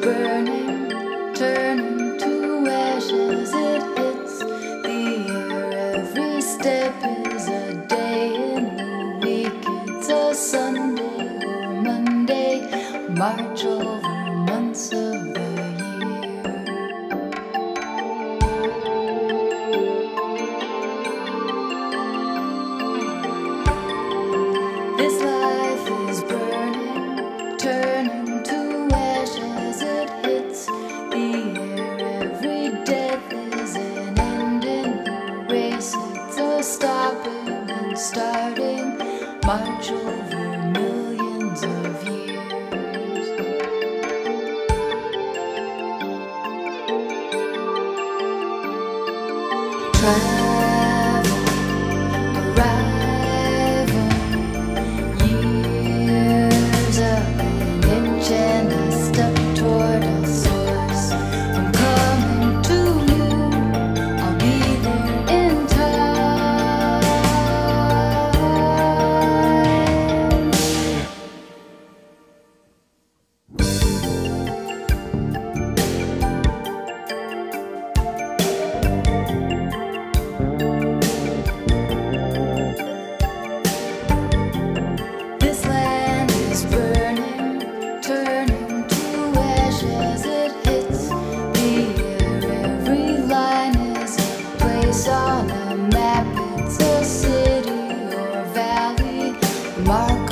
burning, turning to ashes. It hits the air. Every step is a day in the week. It's a Sunday or Monday. March over months of the year. This life is burning, turning to ashes. It hits the air. Every death is an end in the race. It's a stopping and starting march over millions of years. Travel, arrival, years of an inch and a step toward a source. I'm coming to you, I'll be there in time. This land is burning, turning to ashes. It hits the air. Every line is a place on a map. It's a city or valley marked